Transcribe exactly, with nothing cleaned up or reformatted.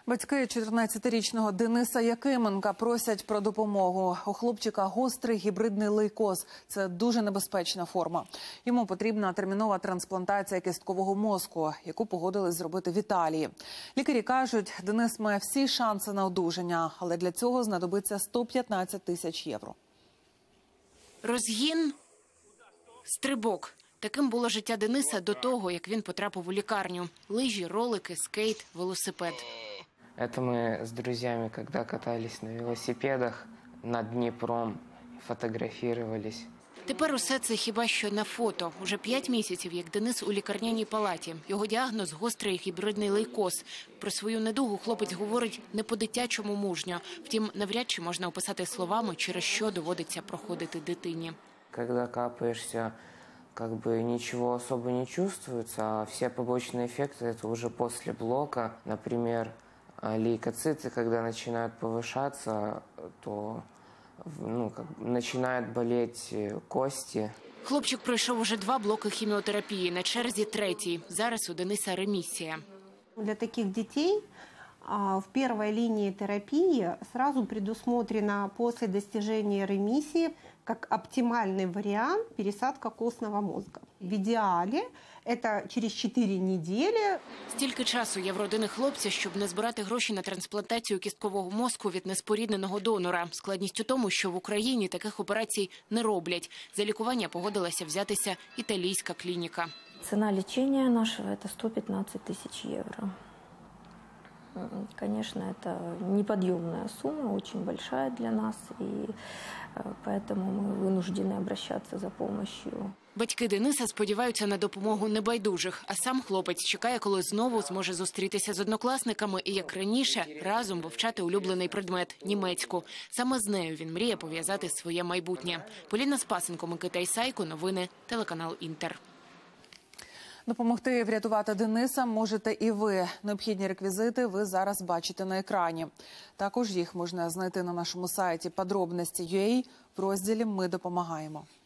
Батьки чотирнадцятирічного Дениса Якименка просять про допомогу. У хлопчика гострий гібридний лейкоз. Це дуже небезпечна форма. Йому потрібна термінова трансплантація кісткового мозку, яку погодились зробити в Італії. Лікарі кажуть, Денис має всі шанси на одужання, але для цього знадобиться сто п'ятнадцять тисяч євро. Розгін, стрибок. Таким було життя Дениса до того, як він потрапив у лікарню. Лижі, ролики, скейт, велосипед. Это мы с друзьями, когда катались на велосипедах над Дніпром, фотографировались. Тепер усе це хіба що на фото. Уже п'ять місяців, як Денис у лікарняній палаті. Його діагноз – гострий гібридний лейкоз. Про свою недугу хлопець говорить не по-дитячому мужньо. Втім, навряд чи можна описати словами, через що доводиться проходити дитині. Когда капаешься, как бы ничего особо не чувствуется, а все побочные эффекты это уже после блока. Например, лейкоциты, когда начинают повышаться, то ну, как, начинают болеть кости. Хлопчик пройшов уже два блоки хіміотерапії, на черзі третій. Зараз у Дениса ремісія. Для таких детей в первой линии терапии сразу предусмотрено после достижения ремиссии как оптимальный вариант пересадка костного мозга. В идеале это через чотири недели. Стільки часу є в родини хлопця, щоб не збирати гроші на трансплантацію кісткового мозку від неспорідненого донора. Складність у тому, що в Україні таких операцій не роблять. За лікування погодилася взятися італійська клініка. Ціна лічення нашого – це сто п'ятнадцять тисяч євро. Конечно, это неподъемная сумма, очень большая для нас, и поэтому мы вынуждены обращаться за помощью. Батьки Дениса сподіваються на допомогу небайдужих, а сам хлопець чекає, коли знову зможе зустрітися з однокласниками і, як раніше, разом вивчати улюблений предмет – німецьку. Саме з нею він мріє пов'язати своє майбутнє. Поліна Спасенко, Микита Ісайко, новини, телеканал «Інтер». Допомогти врятувати Дениса можете і ви. Необхідні реквізити ви зараз бачите на екрані. Також їх можна знайти на нашому сайті подробності крапка ю а в розділі «Ми допомагаємо».